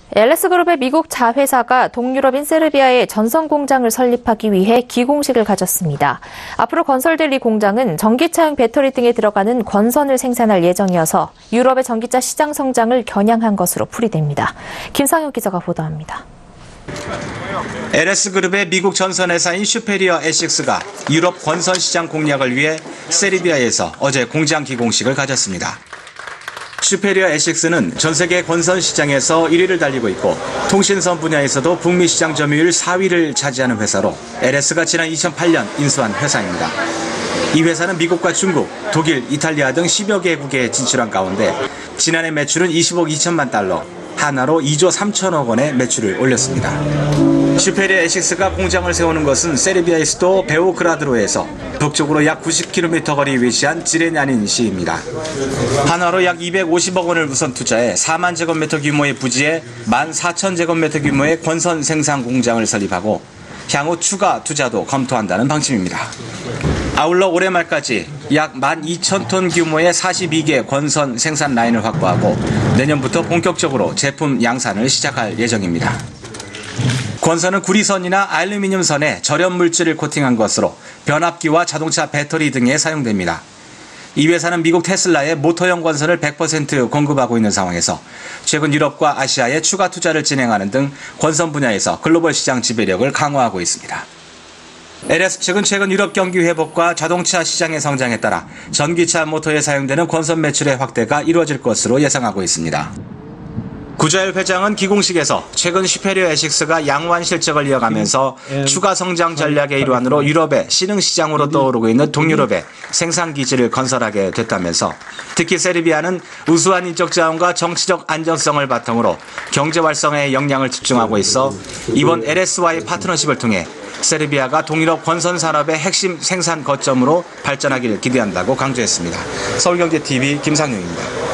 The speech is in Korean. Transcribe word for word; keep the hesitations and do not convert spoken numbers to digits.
엘에스그룹의 미국 자회사가 동유럽인 세르비아에 전선 공장을 설립하기 위해 기공식을 가졌습니다. 앞으로 건설될 이 공장은 전기차용 배터리 등에 들어가는 권선을 생산할 예정이어서 유럽의 전기차 시장 성장을 겨냥한 것으로 풀이됩니다. 김상혁 기자가 보도합니다. 엘에스그룹의 미국 전선회사인 슈페리어 에식스가 유럽 권선 시장 공략을 위해 세르비아에서 어제 공장 기공식을 가졌습니다. 슈페리어 에식스는 전 세계 권선 시장에서 일 위를 달리고 있고 통신선 분야에서도 북미 시장 점유율 사 위를 차지하는 회사로 엘에스가 지난 이천팔 년 인수한 회사입니다. 이 회사는 미국과 중국, 독일, 이탈리아 등 십여 개국에 진출한 가운데 지난해 매출은 이십억 이천만 달러, 하나로 이조 삼천억 원의 매출을 올렸습니다. 슈페리어 에식스가 공장을 세우는 것은 세르비아의 수도 베오그라드로에서 북쪽으로 약 구십 킬로미터 거리에 위치한 지레냐닌 시입니다. 한화로 약 이백오십억 원을 우선 투자해 사만 제곱미터 규모의 부지에 만 사천 제곱미터 규모의 권선 생산 공장을 설립하고 향후 추가 투자도 검토한다는 방침입니다. 아울러 올해 말까지 약 만 이천 톤 규모의 사십이 개 권선 생산 라인을 확보하고 내년부터 본격적으로 제품 양산을 시작할 예정입니다. 권선은 구리선이나 알루미늄 선에 절연 물질을 코팅한 것으로 변압기와 자동차 배터리 등에 사용됩니다. 이 회사는 미국 테슬라의 모터형 권선을 백 퍼센트 공급하고 있는 상황에서 최근 유럽과 아시아에 추가 투자를 진행하는 등 권선 분야에서 글로벌 시장 지배력을 강화하고 있습니다. 엘에스 측은 최근 유럽 경기 회복과 자동차 시장의 성장에 따라 전기차 모터에 사용되는 권선 매출의 확대가 이루어질 것으로 예상하고 있습니다. 구자일 회장은 기공식에서 최근 슈페리어 에식스가 양호한 실적을 이어가면서 추가 성장 전략의 일환으로 유럽의 신흥 시장으로 떠오르고 있는 동유럽에 생산 기지를 건설하게 됐다면서 특히 세르비아는 우수한 인적 자원과 정치적 안정성을 바탕으로 경제 활성화에 역량을 집중하고 있어 이번 엘에스와의 파트너십을 통해 세르비아가 동유럽 권선 산업의 핵심 생산 거점으로 발전하기를 기대한다고 강조했습니다. 서울경제티비 김상용입니다.